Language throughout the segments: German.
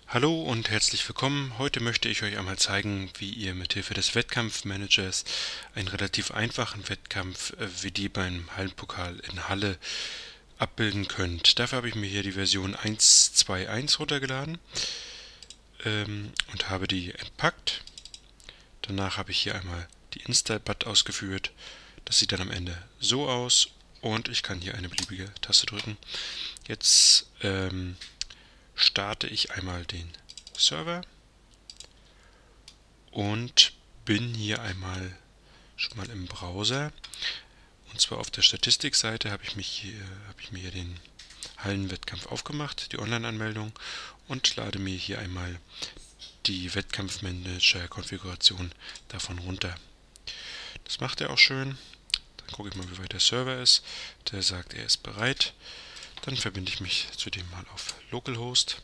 Hallo und herzlich willkommen. Heute möchte ich euch einmal zeigen, wie ihr mithilfe des Wettkampfmanagers einen relativ einfachen Wettkampf wie die beim Hallenpokal in Halle abbilden könnt. Dafür habe ich mir hier die Version 1.2.1 runtergeladen und habe die entpackt. Danach habe ich hier einmal die Install-Bat ausgeführt. Das sieht dann am Ende so aus und ich kann hier eine beliebige Taste drücken. Jetzt starte ich einmal den Server und bin hier einmal schon mal im Browser. Und zwar auf der Statistikseite habe ich mir hier den Hallenwettkampf aufgemacht, die Online-Anmeldung, und lade mir hier einmal die Wettkampfmanager-Konfiguration davon runter. Das macht er auch schön. Dann gucke ich mal, wie weit der Server ist. Der sagt, er ist bereit. Dann verbinde ich mich zudem mal auf Localhost.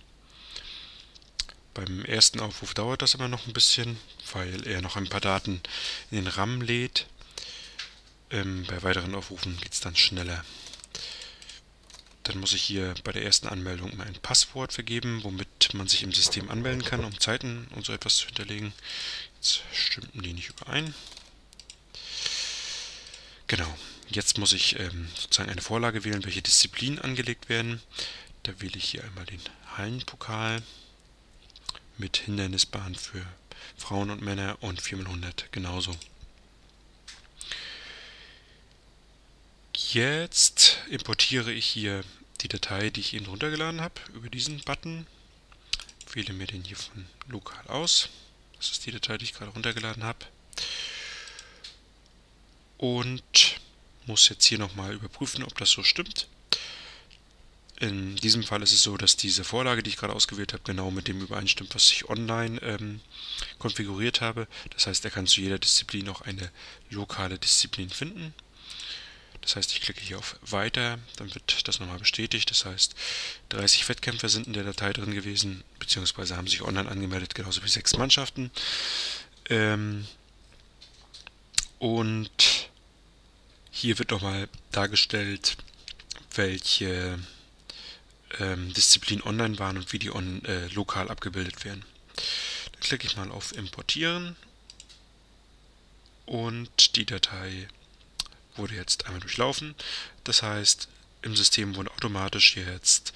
Beim ersten Aufruf dauert das immer noch ein bisschen, weil er noch ein paar Daten in den RAM lädt. Bei weiteren Aufrufen geht es dann schneller. Dann muss ich hier bei der ersten Anmeldung mal ein Passwort vergeben, womit man sich im System anmelden kann, um Zeiten und so etwas zu hinterlegen. Jetzt stimmten die nicht überein. Genau, jetzt muss ich sozusagen eine Vorlage wählen, welche Disziplinen angelegt werden. Da wähle ich hier einmal den Hallenpokal mit Hindernisbahn für Frauen und Männer und 4x100 genauso. Jetzt importiere ich hier die Datei, die ich eben runtergeladen habe, über diesen Button. Wähle mir den hier von lokal aus. Das ist die Datei, die ich gerade runtergeladen habe. Und muss jetzt hier nochmal überprüfen, ob das so stimmt. In diesem Fall ist es so, dass diese Vorlage, die ich gerade ausgewählt habe, genau mit dem übereinstimmt, was ich online konfiguriert habe. Das heißt, er kann zu jeder Disziplin auch eine lokale Disziplin finden. Das heißt, ich klicke hier auf Weiter, dann wird das nochmal bestätigt. Das heißt, 30 Wettkämpfer sind in der Datei drin gewesen, beziehungsweise haben sich online angemeldet, genauso wie 6 Mannschaften. Und hier wird nochmal dargestellt, welche Disziplinen online waren und wie die lokal abgebildet werden. Dann klicke ich mal auf Importieren und die Datei wurde jetzt einmal durchlaufen. Das heißt, im System wurden automatisch jetzt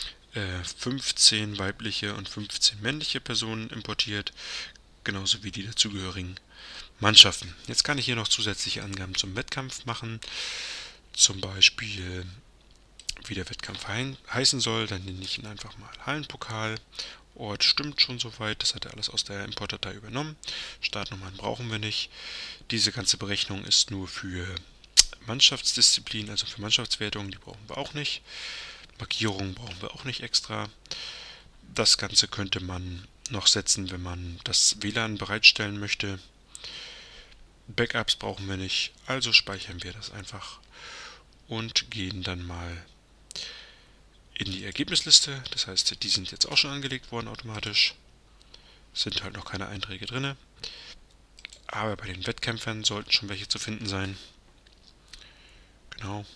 15 weibliche und 15 männliche Personen importiert, genauso wie die dazugehörigen Mannschaften. Jetzt kann ich hier noch zusätzliche Angaben zum Wettkampf machen, zum Beispiel wie der Wettkampf heißen soll. Dann nenne ich ihn einfach mal Hallenpokal. Ort stimmt schon soweit, das hat er alles aus der Importdatei übernommen. Startnummern brauchen wir nicht. Diese ganze Berechnung ist nur für Mannschaftsdisziplin, also für Mannschaftswertungen, die brauchen wir auch nicht. Markierungen brauchen wir auch nicht extra. Das Ganze könnte man noch setzen, wenn man das WLAN bereitstellen möchte. Backups brauchen wir nicht, also speichern wir das einfach und gehen dann mal in die Ergebnisliste. Das heißt, die sind jetzt auch schon angelegt worden automatisch. Sind halt noch keine Einträge drin. Aber bei den Wettkämpfern sollten schon welche zu finden sein. Genau.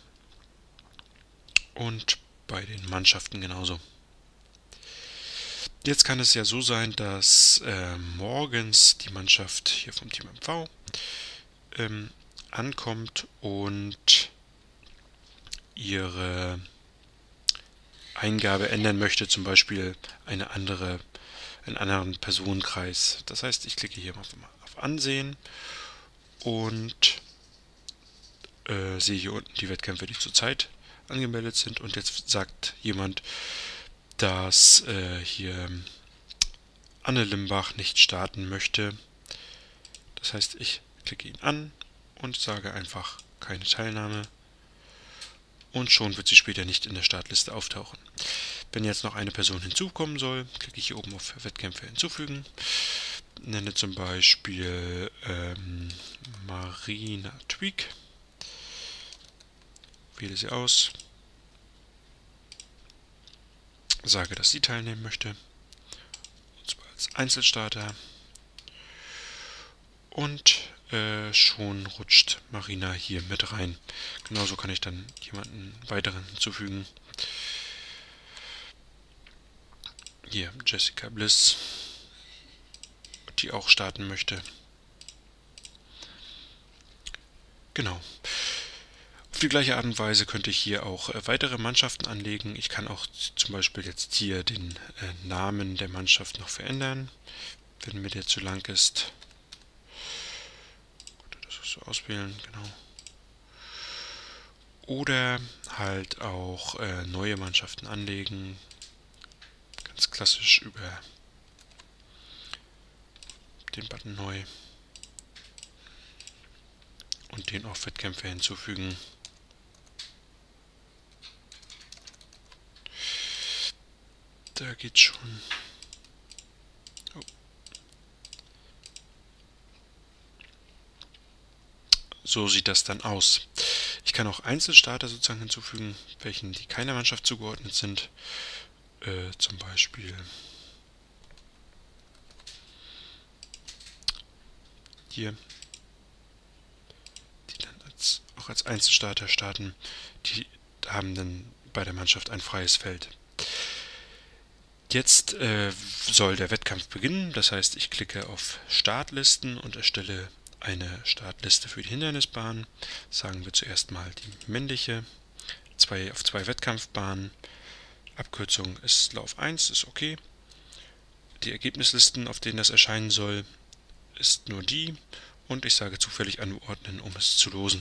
Und bei den Mannschaften genauso. Jetzt kann es ja so sein, dass morgens die Mannschaft hier vom Team MV ankommt und ihre Eingabe ändern möchte, zum Beispiel einen anderen Personenkreis. Das heißt, ich klicke hier mal auf Ansehen und sehe hier unten die Wettkämpfe, die zurzeit angemeldet sind. Und jetzt sagt jemand, dass hier Anne Limbach nicht starten möchte. Das heißt, ich klicke ihn an und sage einfach keine Teilnahme. Und schon wird sie später nicht in der Startliste auftauchen. Wenn jetzt noch eine Person hinzukommen soll, klicke ich hier oben auf Wettkämpfe hinzufügen. Nenne zum Beispiel Marina Tweak. Wähle sie aus. Sage, dass sie teilnehmen möchte. Und zwar als Einzelstarter. Und schon rutscht Marina hier mit rein. Genauso kann ich dann jemanden weiteren hinzufügen. Hier Jessica Bliss, die auch starten möchte. Genau. Auf die gleiche Art und Weise könnte ich hier auch weitere Mannschaften anlegen. Ich kann auch zum Beispiel jetzt hier den Namen der Mannschaft noch verändern, wenn mir der zu lang ist. Das so auswählen, genau. Oder halt auch neue Mannschaften anlegen. Ganz klassisch über den Button neu. Und den auch Wettkämpfe hinzufügen. Da geht's schon. Oh. So sieht das dann aus. Ich kann auch Einzelstarter sozusagen hinzufügen, welchen die keiner Mannschaft zugeordnet sind. Zum Beispiel hier, die dann auch als Einzelstarter starten. Die haben dann bei der Mannschaft ein freies Feld. Jetzt soll der Wettkampf beginnen, das heißt, ich klicke auf Startlisten und erstelle eine Startliste für die Hindernisbahn. Sagen wir zuerst mal die männliche, auf 2 Wettkampfbahnen. Abkürzung ist Lauf 1, ist okay. Die Ergebnislisten, auf denen das erscheinen soll, ist nur die und ich sage zufällig anordnen, um es zu losen.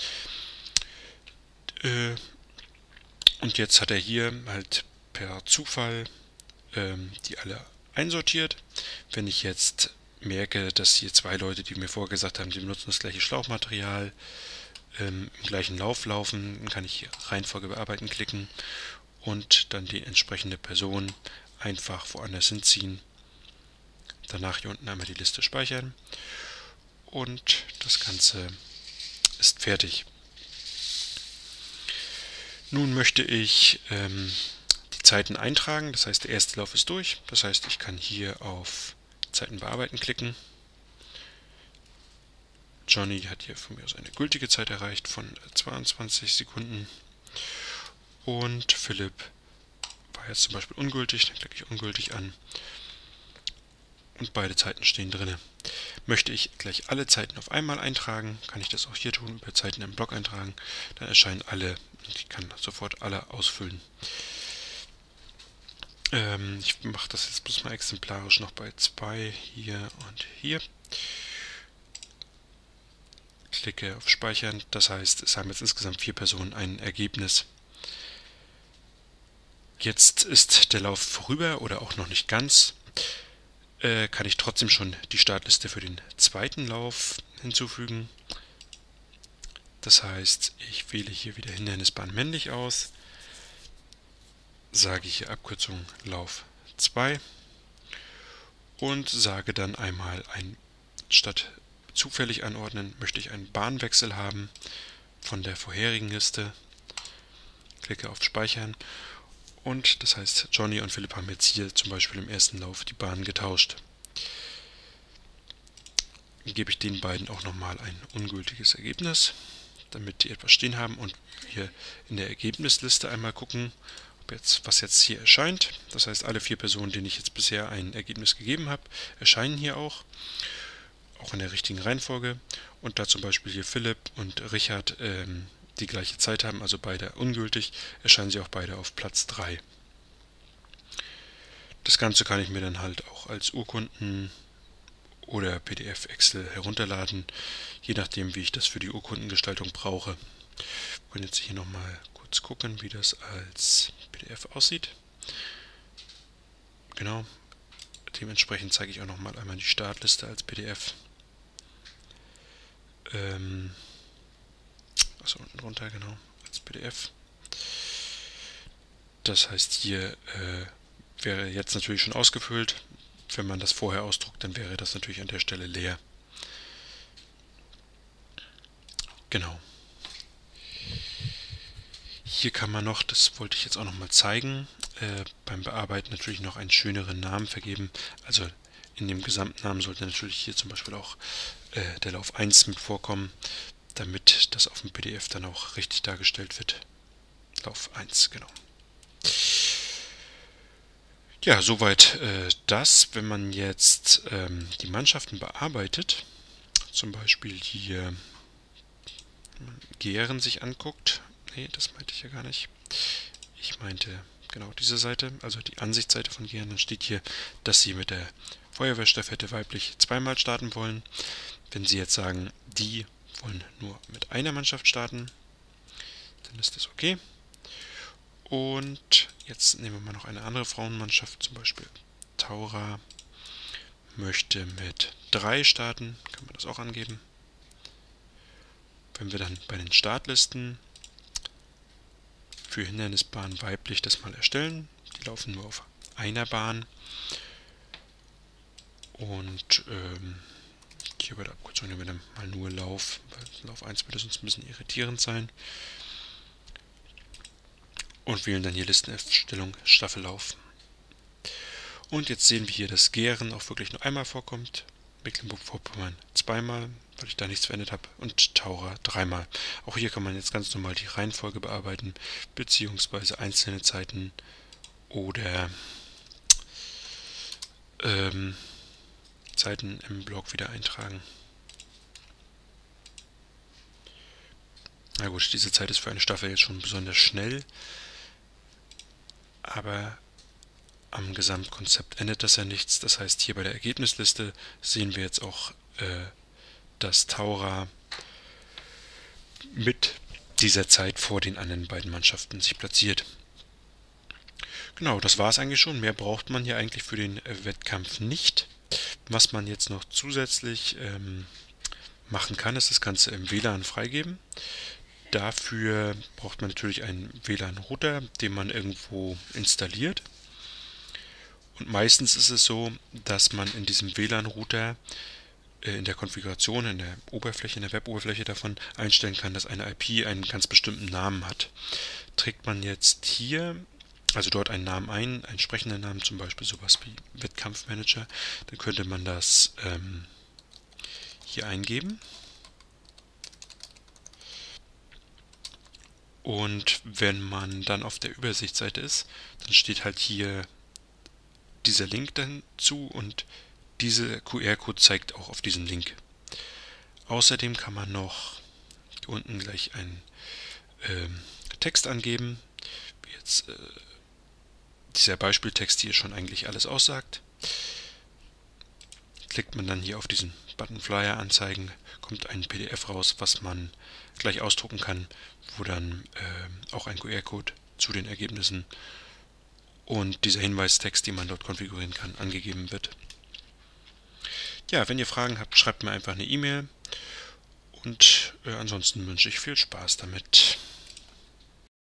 Und jetzt hat er hier halt per Zufall die alle einsortiert. Wenn ich jetzt merke, dass hier 2 Leute, die mir vorher gesagt haben, die benutzen das gleiche Schlauchmaterial, im gleichen Lauf laufen, dann kann ich hier Reihenfolge bearbeiten klicken und dann die entsprechende Person einfach woanders hinziehen. Danach hier unten einmal die Liste speichern und das Ganze ist fertig. Nun möchte ich die Zeiten eintragen, das heißt der erste Lauf ist durch, das heißt ich kann hier auf Zeiten bearbeiten klicken. Johnny hat hier von mir aus eine gültige Zeit erreicht von 22 Sekunden und Philipp war jetzt zum Beispiel ungültig, dann klicke ich ungültig an und beide Zeiten stehen drin. Möchte ich gleich alle Zeiten auf einmal eintragen, kann ich das auch hier tun, über Zeiten im Block eintragen, dann erscheinen alle und ich kann sofort alle ausfüllen. Ich mache das jetzt bloß mal exemplarisch noch bei 2 hier und hier. Klicke auf Speichern, das heißt, es haben jetzt insgesamt 4 Personen ein Ergebnis. Jetzt ist der Lauf vorüber oder auch noch nicht ganz. Kann ich trotzdem schon die Startliste für den zweiten Lauf hinzufügen. Das heißt, ich wähle hier wieder Hindernisbahn männlich aus, sage hier Abkürzung Lauf 2 und sage dann einmal statt zufällig anordnen, möchte ich einen Bahnwechsel haben von der vorherigen Liste. Klicke auf Speichern und das heißt, Johnny und Philipp haben jetzt hier zum Beispiel im ersten Lauf die Bahn getauscht. Dann gebe ich den beiden auch nochmal ein ungültiges Ergebnis, damit die etwas stehen haben und hier in der Ergebnisliste einmal gucken, was jetzt hier erscheint. Das heißt, alle 4 Personen, denen ich jetzt bisher ein Ergebnis gegeben habe, erscheinen hier auch in der richtigen Reihenfolge. Und da zum Beispiel hier Philipp und Richard die gleiche Zeit haben, also beide ungültig, erscheinen sie auch beide auf Platz 3. Das Ganze kann ich mir dann halt auch als Urkunden oder PDF Excel herunterladen, je nachdem wie ich das für die Urkundengestaltung brauche. Wir können jetzt hier nochmal kurz gucken, wie das als PDF aussieht. Genau, dementsprechend zeige ich auch nochmal einmal die Startliste als PDF. Achso, unten drunter, genau, als PDF. Das heißt, hier wäre jetzt natürlich schon ausgefüllt. Wenn man das vorher ausdruckt, dann wäre das natürlich an der Stelle leer. Genau. Hier kann man noch, das wollte ich jetzt auch noch mal zeigen, beim Bearbeiten natürlich noch einen schöneren Namen vergeben. Also in dem Gesamtnamen sollte natürlich hier zum Beispiel auch der Lauf 1 mit vorkommen, damit das auf dem PDF dann auch richtig dargestellt wird. Lauf 1, genau. Ja, soweit das. Wenn man jetzt die Mannschaften bearbeitet, zum Beispiel hier Gären sich anguckt. Nee, das meinte ich ja gar nicht. Ich meinte genau diese Seite, also die Ansichtsseite von Gären. Dann steht hier, dass Sie mit der Feuerwehrstaffette weiblich zweimal starten wollen. Wenn Sie jetzt sagen, die wollen nur mit einer Mannschaft starten, dann ist das okay. Und jetzt nehmen wir mal noch eine andere Frauenmannschaft, zum Beispiel Taura möchte mit 3 starten, kann man das auch angeben. Wenn wir dann bei den Startlisten für Hindernisbahn weiblich das mal erstellen, die laufen nur auf einer Bahn und hier bei der Abkürzung nehmen wir dann mal nur Lauf, weil Lauf 1 würde sonst ein bisschen irritierend sein. Und wählen dann hier Listenerstellung Staffellauf. Und jetzt sehen wir hier, dass Gären auch wirklich nur einmal vorkommt, Mecklenburg-Vorpommern zweimal, weil ich da nichts verändert habe, und Taura dreimal. Auch hier kann man jetzt ganz normal die Reihenfolge bearbeiten, beziehungsweise einzelne Zeiten oder Zeiten im Blog wieder eintragen. Na gut, diese Zeit ist für eine Staffel jetzt schon besonders schnell, aber am Gesamtkonzept ändert das ja nichts. Das heißt, hier bei der Ergebnisliste sehen wir jetzt auch, dass Taura mit dieser Zeit vor den anderen beiden Mannschaften sich platziert. Genau, das war es eigentlich schon. Mehr braucht man hier eigentlich für den Wettkampf nicht. Was man jetzt noch zusätzlich machen kann, ist das Ganze im WLAN freigeben. Dafür braucht man natürlich einen WLAN-Router, den man irgendwo installiert. Und meistens ist es so, dass man in diesem WLAN-Router in der Konfiguration, in der Oberfläche, in der Web-Oberfläche davon einstellen kann, dass eine IP einen ganz bestimmten Namen hat. Trägt man jetzt hier, also dort einen Namen ein, einen entsprechenden Namen, zum Beispiel sowas wie Wettkampfmanager, dann könnte man das hier eingeben. Und wenn man dann auf der Übersichtsseite ist, dann steht halt hier dieser Link dazu und dieser QR-Code zeigt auch auf diesen Link. Außerdem kann man noch hier unten gleich einen Text angeben, wie jetzt dieser Beispieltext hier schon eigentlich alles aussagt. Klickt man dann hier auf diesen Button Flyer anzeigen, kommt ein PDF raus, was man gleich ausdrucken kann, wo dann auch ein QR-Code zu den Ergebnissen und dieser Hinweistext, den man dort konfigurieren kann, angegeben wird. Ja, wenn ihr Fragen habt, schreibt mir einfach eine E-Mail und ansonsten wünsche ich viel Spaß damit.